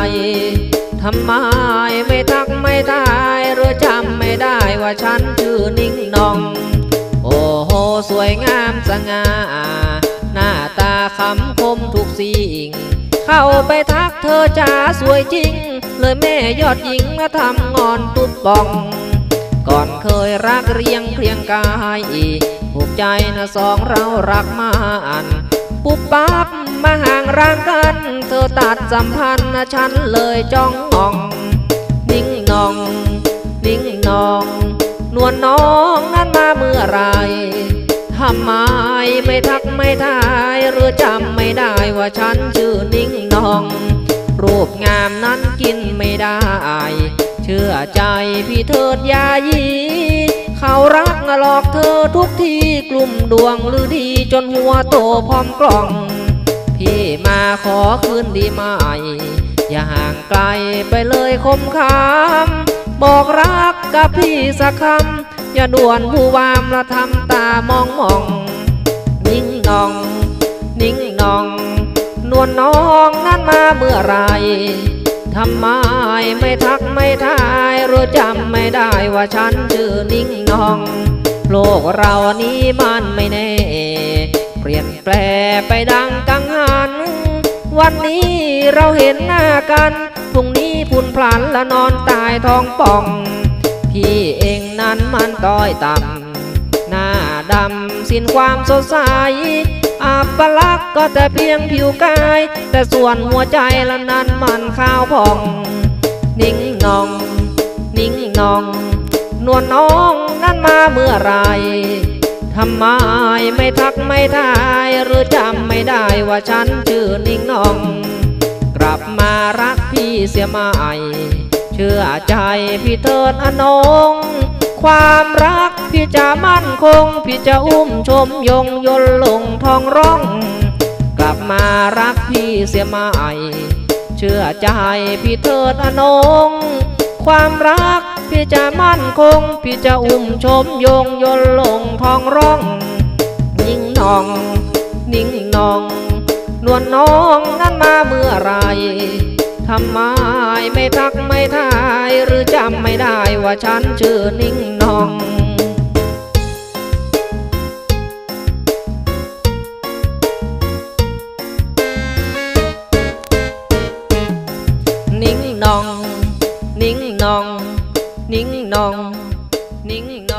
ทำไมไม่ทักไม่ทายหรือจำไม่ได้ว่าฉันชื่อนิ่งนองโอ้โหสวยงามสง่าหน้าตาคำคมทุกสิ่งเข้าไปทักเธอจ๋าสวยจริงเลยแม่ยอดหญิงมาทำงอนตุ๊บป่องก่อนเคยรักเรียงเพียงกายผูกใจนะสองเรารักมาอันปุ๊บปั๊บมาห่างร่างกันเธอตัดสัมพันธ์นะฉันเลยจ้องมองนิ่งนองนิ่งนองนวลน้องนั้นมาเมื่อไรทำไมไม่ทักไม่ทายหรือจำไม่ได้ว่าฉันชื่อนิ่งนองรูปงามนั้นกินไม่ได้เชื่อใจพี่เถิดยายีเขารักหลอกเธอทุกทีกลุ่มดวงหรือดีจนหัวโตพร้อมกล่องพี่มาขอคืนดีไหมอย่าห่างไกลไปเลยคมคำบอกรักกับพี่สักคำอย่าด่วนผู้วามละทำตามองมองนิ่งนองนิ่งนองนวลน้องนั้นมาเมื่อไรทำไมไม่ทักไม่ทายหรือจำไม่ได้ว่าฉันชื่อนิ่งนองโลกเรานี้มันไม่แน่เปลี่ยนแปลไปดังกังหันวันนี้เราเห็นหน้ากันพรุ่งนี้พุ่นพลันและนอนตายท้องป่องพี่เองนั้นมันต้อยต่ำหน้าดำสิ้นความสดใสอัปลักษณ์ก็แต่เพียงผิวกายแต่ส่วนหัวใจละนั้นมันข้าวพองนิ่งนองนิ่งนองนวลน้องนั้นมาเมื่อไรทำไมไม่ทักไม่ทายหรือจำไม่ได้ว่าฉันชื่อนิ่งนองกลับมารักพี่เสียใหม่เชื่อใจพี่เถิดอนงความรักพี่จะมั่นคงพี่จะอุ้มชมยงยนลงทองร้องกลับมารักพี่เสียใหม่เชื่อใจพี่เถิดอนงความรักพี่จะมั่นคงพี่จะอุ้มชมยงยนลงทองร้องนิ่งนองนิ่งนองนวลน้องนั้นมาเมื่อไรทำไมไม่ทักไม่ทายหรือจำไม่ได้ว่าฉันชื่อนิ่งนองนิ่งนองนิ่งนองนิ่งนองนิ่งนอง